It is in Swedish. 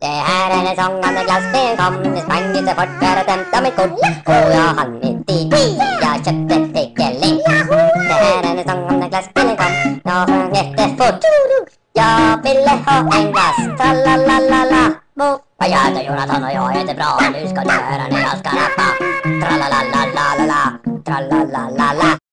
Det här är en sång om när glassbilen kom. Det sprang lite fort för att hämta mitt kort. Och jag hann inte dit. Jag köpte Piggelin. Det här är en sång om när glassbilen kom. Jag sjöng jättefort. Jag ville ha en glass. Tralalalala. Vad gör du Jonathan och jag är det bra. Nu ska du höra när jag ska rappa. Tralalalala. Tralalalala.